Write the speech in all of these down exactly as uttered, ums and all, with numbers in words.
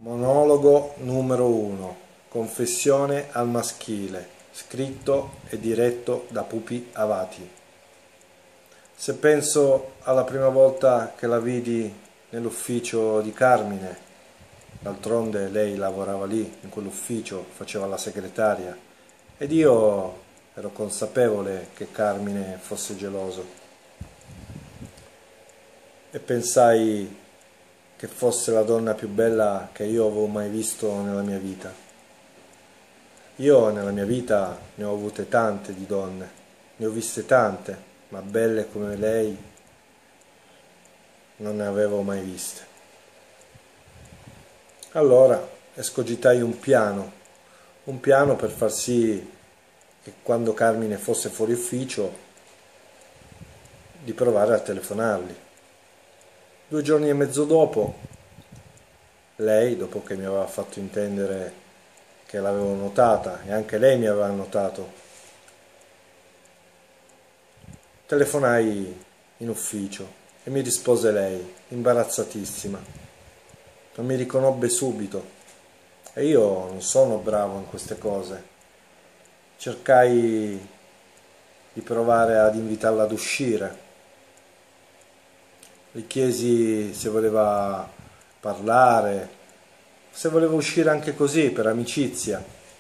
Monologo numero uno. Confessione al maschile. Scritto e diretto da Pupi Avati. Se penso alla prima volta che la vidi nell'ufficio di Carmine, d'altronde lei lavorava lì, in quell'ufficio, faceva la segretaria, ed io ero consapevole che Carmine fosse geloso. E pensai che fosse la donna più bella che io avevo mai visto nella mia vita. Io nella mia vita ne ho avute tante di donne, ne ho viste tante, ma belle come lei non ne avevo mai viste. Allora escogitai un piano, un piano per far sì che quando Carmine fosse fuori ufficio di provare a telefonargli. Due giorni e mezzo dopo, lei, dopo che mi aveva fatto intendere che l'avevo notata, e anche lei mi aveva notato, telefonai in ufficio e mi rispose lei, imbarazzatissima. Non mi riconobbe subito e io non sono bravo in queste cose. Cercai di provare ad invitarla ad uscire. Gli chiesi se voleva parlare, se voleva uscire anche così, per amicizia.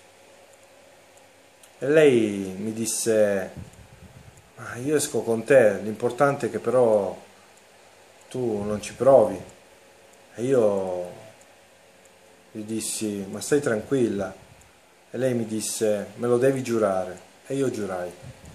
E lei mi disse: ma io esco con te, l'importante è che però tu non ci provi. E io gli dissi: ma stai tranquilla. E lei mi disse: me lo devi giurare. E io giurai.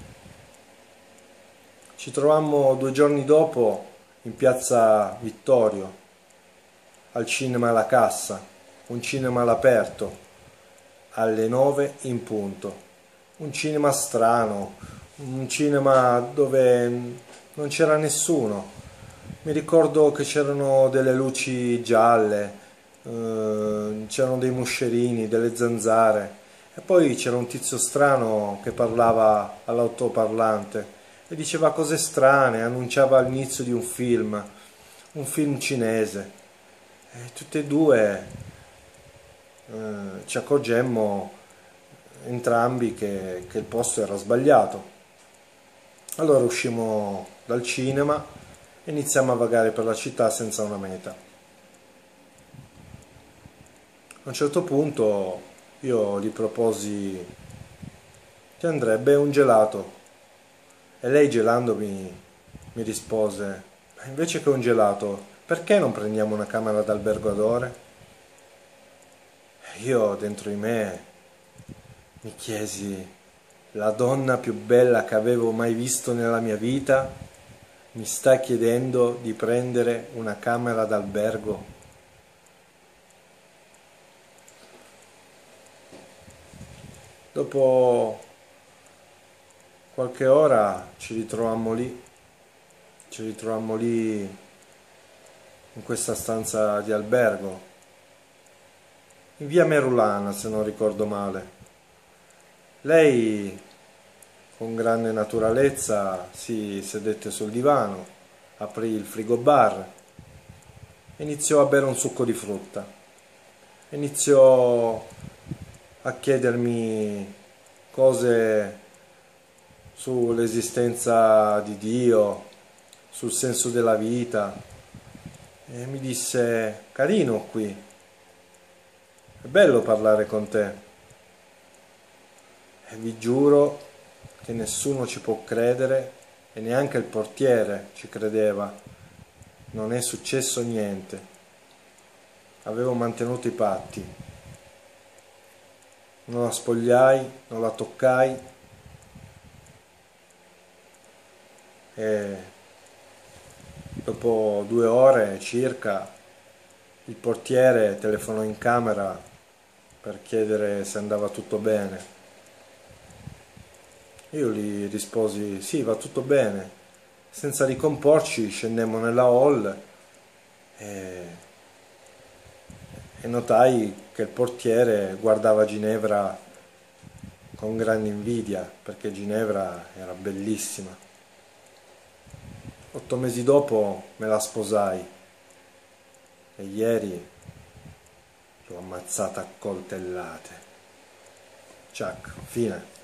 Ci trovammo due giorni dopo in piazza Vittorio, al cinema La Cassa, un cinema all'aperto, alle nove in punto. Un cinema strano, un cinema dove non c'era nessuno. Mi ricordo che c'erano delle luci gialle, eh, c'erano dei moscerini, delle zanzare, e poi c'era un tizio strano che parlava all'altoparlante e diceva cose strane, annunciava l'inizio di un film, un film cinese. E tutte e due eh, ci accorgemmo entrambi che, che il posto era sbagliato. Allora uscimmo dal cinema e iniziamo a vagare per la città senza una meta. A un certo punto io gli proposi: ti andrebbe un gelato? E lei, gelandomi, mi rispose: ma invece che un gelato, perché non prendiamo una camera d'albergo ad ore? E io dentro di me mi chiesi: la donna più bella che avevo mai visto nella mia vita mi sta chiedendo di prendere una camera d'albergo? Dopo qualche ora ci ritrovammo lì, ci ritrovammo lì in questa stanza di albergo, in via Merulana se non ricordo male. Lei con grande naturalezza si sedette sul divano, aprì il frigobar e iniziò a bere un succo di frutta. Iniziò a chiedermi cose sull'esistenza di Dio, sul senso della vita, e mi disse: carino qui, è bello parlare con te. E vi giuro che nessuno ci può credere, e neanche il portiere ci credeva. Non è successo niente. Avevo mantenuto i patti. Non la spogliai, non la toccai, e dopo due ore circa il portiere telefonò in camera per chiedere se andava tutto bene. Io gli risposi: sì, va tutto bene. Senza ricomporci scendemmo nella hall e, e notai che il portiere guardava Ginevra con grande invidia, perché Ginevra era bellissima. Otto mesi dopo me la sposai e ieri ammazzata a coltellate. Ciak, fine.